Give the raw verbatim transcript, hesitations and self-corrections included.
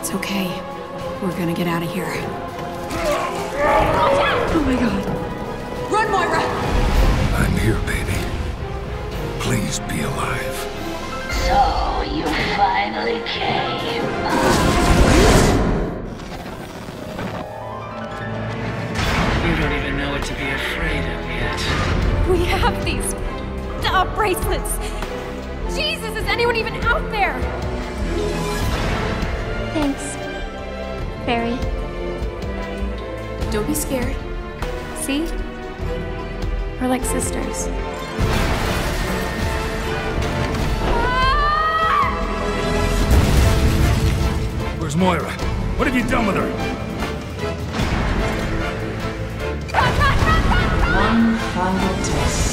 It's okay. We're gonna get out of here. Oh my god. Run, Moira! I'm here, baby. Please be alive. So, you finally came. You don't even know what to be afraid of yet. We have these uh, bracelets. Jesus, is anyone even out there? Thanks, Barry. Don't be scared. See? We're like sisters. Where's Moira? What have you done with her? One final test.